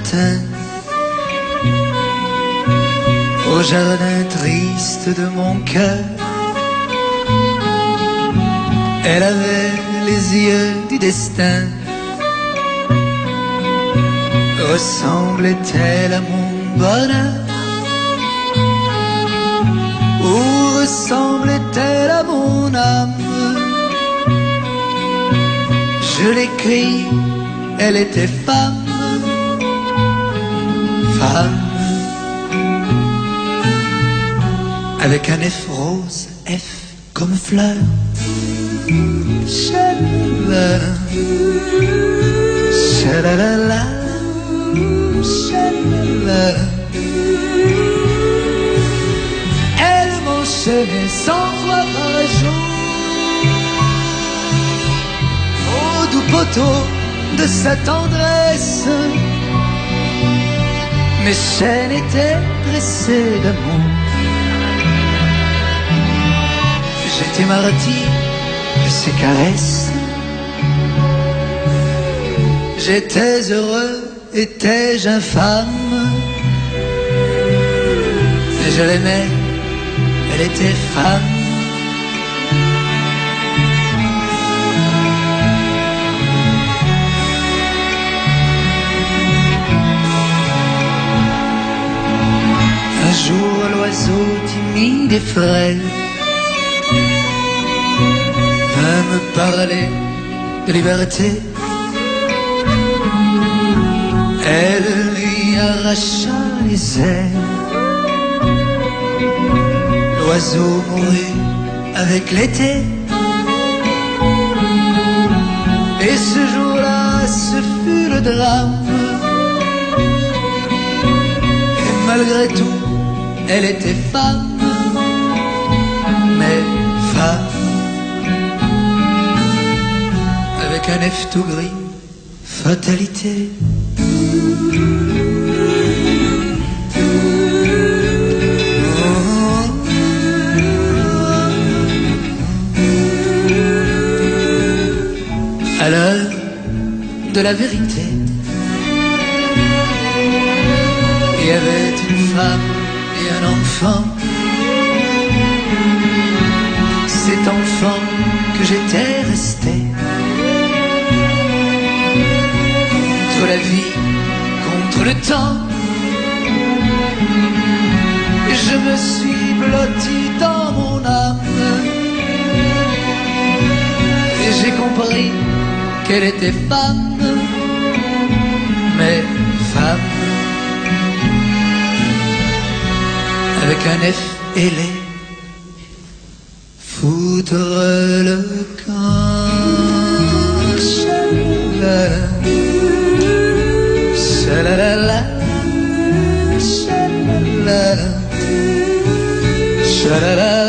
matin, au jardin triste de mon cœur, elle avait les yeux du destin. Ressemblait-elle à mon bonheur, ou ressemblait-elle à mon âme? Je l'écris, elle était femme, femme, avec un F rose, F comme fleur. Chalala, chalala, chalala. Elle m'enchaînait 100 fois par jour au doux poteau de sa tendresse. Mes chaînes étaient pressées d'amour. J'étais martyr de ses caresses. J'étais heureux, étais-je infâme? Et je l'aimais, elle était femme. Un jour, l'oiseau timide et frêle vint me parler de liberté. Elle lui arracha les ailes. L'oiseau mourut avec l'été. Et ce jour-là, ce fut le drame. Et malgré tout, elle était femme, mais femme, avec un F tout gris, fatalité. À l'heure de la vérité, il y avait une femme et un enfant. Cet enfant que j'étais resté, contre la vie, contre le temps, et je me suis blotti dans mon âme. Et j'ai compris qu'elle était femme, mais femme, avec un F ailé, foutre le camp. Chalala, chalala, chalala, chalala.